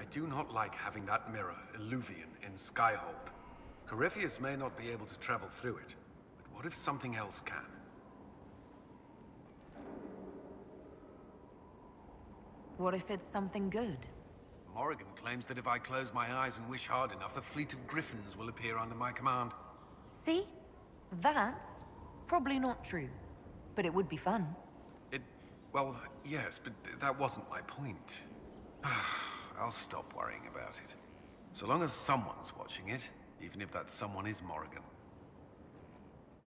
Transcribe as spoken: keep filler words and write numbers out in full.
do not like having that mirror, Illuvian, in Skyhold. Corypheus may not be able to travel through it, but what if something else can? What if it's something good? Morrigan claims that if I close my eyes and wish hard enough, a fleet of Griffons will appear under my command. See? That's probably not true, but it would be fun. It... well, yes, but that wasn't my point. I'll stop worrying about it. So long as someone's watching it, even if that someone is Morrigan.